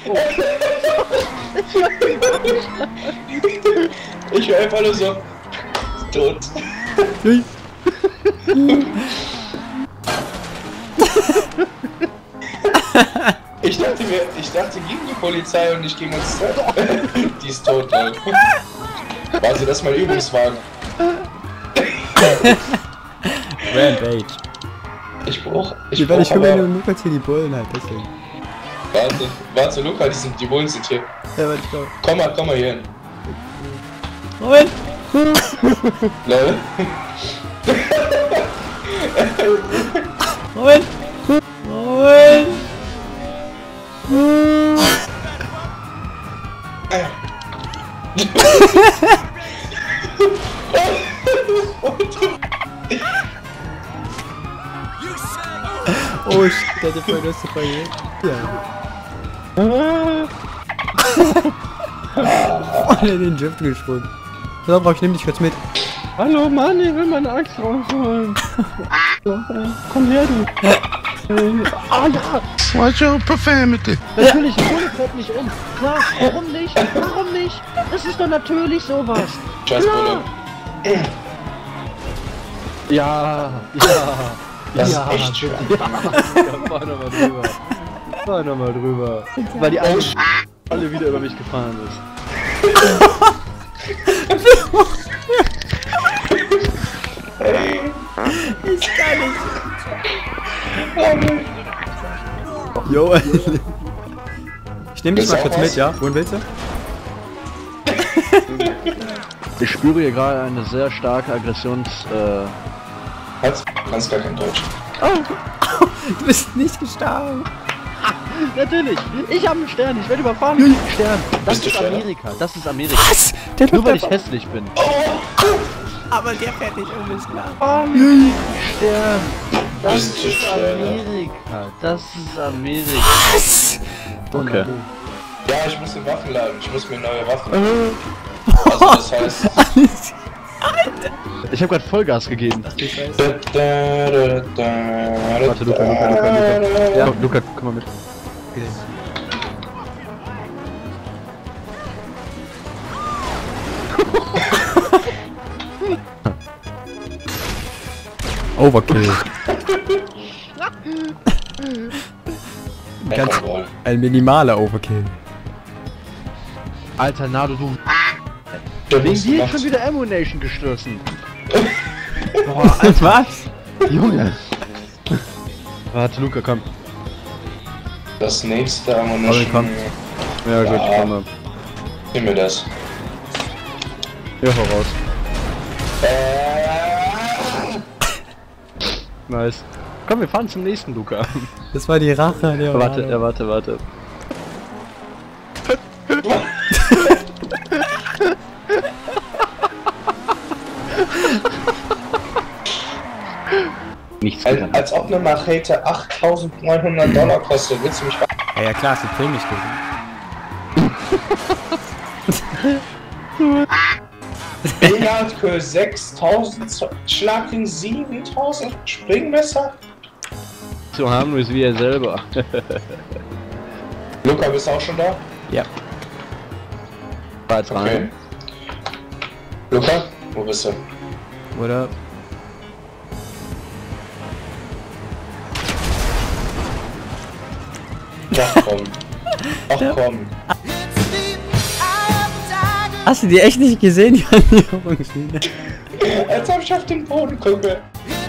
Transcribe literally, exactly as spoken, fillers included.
Ich höre einfach nur so. Tot. Ich dachte mir, ich dachte gegen die Polizei und nicht gegen uns. Die ist tot, Leute. Warte, das ist mein Übungswagen. Rampage. Ich brauch. Ich Ich, brauch ich gucke aber... mir nur Lukas hier die Bullen halt, deswegen. Warte, warte, Luca, die, sind, die Bullen sind hier. Ja, warte, ich glaube. Komm mal, komm mal hier hin. Moment! Lol. Moment! Moment! Oh shit, der hat voll das voll ja. Voll in den Drift gesprungen. So, brauch ich nehm dich kurz mit. Hallo Mann, ich will meine Axt rausholen. Komm her, du. Ah ja! Watch your profanity. Natürlich, die Kohle fällt nicht um. Klar, warum nicht? Warum nicht? Das ist doch natürlich sowas. Scheiß Bulle. Ja, ja. Das ja, ist echt schwer. Ja, fahr nochmal drüber. Fahr nochmal drüber. Weil die eine alle wieder über mich gefahren ist. Ich kann nicht. Jo, ich nehm dich mal kurz mit, ja? Wohin willst du? Ich spüre hier gerade eine sehr starke Aggressions... Äh Kannst, kannst gar kein Deutsch. Du bist nicht gestorben. Natürlich! Ich habe einen Stern, ich werde überfahren mit einem Stern. Das Bist du ist Stern? Amerika, das ist Amerika. Was? Der Nur weil ich einfach- hässlich bin. Aber der fährt nicht um, ist klar. Stern. Das Bist du ist Stern? Amerika. Das ist Amerika. Was? Okay. Ja, ich muss in Waffen laden. Ich muss mir neue Waffen. Also das heißt. Alles. Ich habe gerade Vollgas gegeben. Da, da, da, da, Warte, Luca, Luca, Luca, Luca. Ja, Luca, komm mal mit. Overkill. Ganz Jawohl. ein minimaler Overkill. Alter, Nado, du. Der Wegen muss dir ist gemacht. schon wieder Ammunition gestoßen. Boah, was? Junge. Warte, Luca, komm. Das nächste Ammunition. Aber komm. Ja, gut, Ja. komm mal. Nimm mir das. Ja, voraus. Äh, Nice. Komm, wir fahren zum nächsten, Luca. Das war die Rache der Warte, Orano. ja, warte, warte. Nichts als, getan. als ob eine Machete achttausendneunhundert Dollar kostet. Willst du mich ver... Ja, ja klar, ist die Prämie gewesen. Billardkö sechstausend, Schlagring siebentausend, Springmesser. So harmlos wie er selber. Luca, bist du auch schon da? Ja. Fahr jetzt Okay. rein. Luca, wo bist du? Oder? Ach komm. Ach komm. Hast du die echt nicht gesehen, die Annäherungslinie? Als ob ich auf den Boden gucke.